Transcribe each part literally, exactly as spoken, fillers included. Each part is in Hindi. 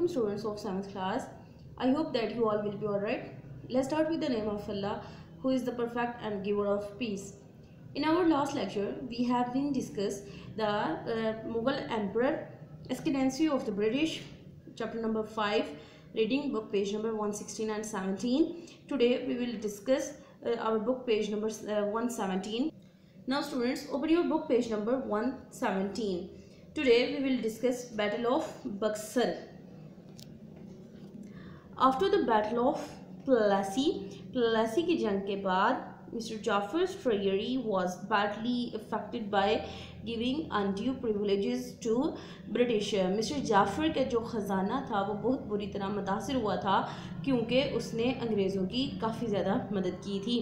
Assalamualaikum students of seventh class. I hope that you all will be alright. Let's start with the name of Allah, who is the perfect and giver of peace. In our last lecture, we have been discussed the uh, Mughal Emperor, Ascendancy of the British, chapter number five, reading book page number one sixteen and seventeen. Today we will discuss uh, our book page number uh, one seventeen. Now students, open your book page number one seventeen. Today we will discuss Battle of Buxar. After the Battle of Plassey, Plassey की जंग के बाद Mister Jaffar's treasury was badly affected by giving undue privileges to British. Mister Jaffar का जो ख़जाना था वो बहुत बुरी तरह मुतासिर हुआ था क्योंकि उसने अंग्रेज़ों की काफ़ी ज़्यादा मदद की थी.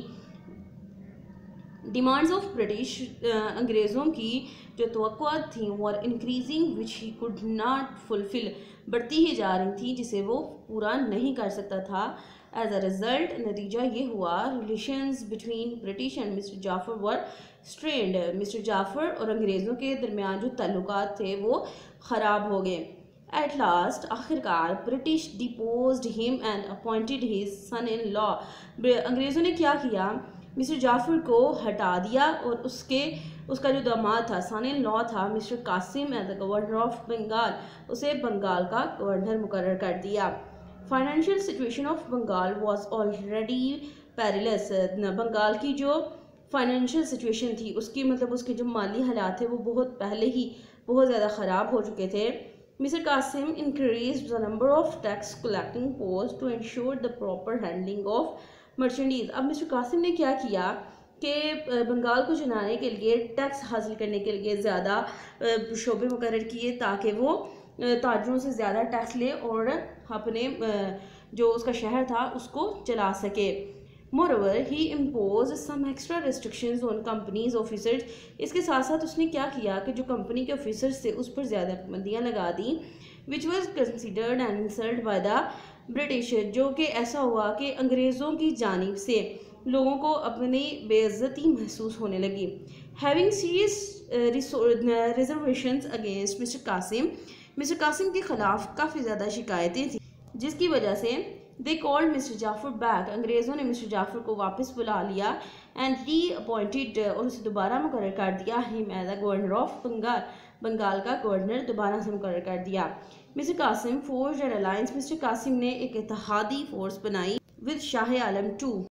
डिमांड्स ऑफ ब्रिटिश अंग्रेज़ों की जो तवक्कुआत थी were increasing which he could not fulfil, बढ़ती ही जा रही थी जिसे वो पूरा नहीं कर सकता था. एज अ रिज़ल्ट नतीजा ये हुआ relations between British and mister Jafar were strained. Mister Jafar और अंग्रेज़ों के दरमियान जो ताल्लुकात थे वो ख़राब हो गए. एट लास्ट आखिरकार British deposed him and appointed his son in law. अंग्रेज़ों ने क्या किया, मिस्टर जाफ़र को हटा दिया और उसके उसका जो दामाद था सन इन लॉ था mister Qasim as the governor of Bengal, उसे बंगाल का गवर्नर मुकर्रर कर दिया. Financial situation of Bengal was already perilous. Bengal की जो फाइनेंशियल सिचुएशन थी उसकी मतलब उसके जो माली हालात थे वो बहुत पहले ही बहुत ज़्यादा ख़राब हो चुके थे. Mister Qasim increase the number of tax collecting post to ensure the proper handling of merchandise. अब मिस्टर कासिम ने क्या किया कि बंगाल को चलाने के लिए टैक्स हासिल करने के लिए ज़्यादा शोबे मुकर्रर किए ताकि वो ताजरों से ज़्यादा टैक्स ले और अपने जो उसका शहर था उसको चला सके. Moreover he impose some extra restrictions on companies officers. इसके साथ साथ उसने क्या किया कि जो कंपनी के ऑफिसर्स थे उस पर ज़्यादा पाबंदियाँ लगा दी which was considered and insult by the British. जो कि ऐसा हुआ कि अंग्रेज़ों की जानिब से लोगों को अपनी बेइज्जती महसूस होने लगी. Having serious reservations against mister Qasim, mister Qasim के ख़िलाफ़ काफ़ी ज़्यादा शिकायतें थी जिसकी वजह से they called mister Jafar back. अंग्रेज़ों ने मिस्टर जाफ़र को वापस बुला लिया एंड री अपॉइंटेड और उसे दोबारा मुकर्रर कर दिया him as the governor of Bengal. Bengal का गवर्नर दोबारा से मुकर्रर कर दिया. Mister Qasim forge an alliance. Mister Qasim ने एक इत्तेहादी फोर्स बनाई विद शाह आलम टू.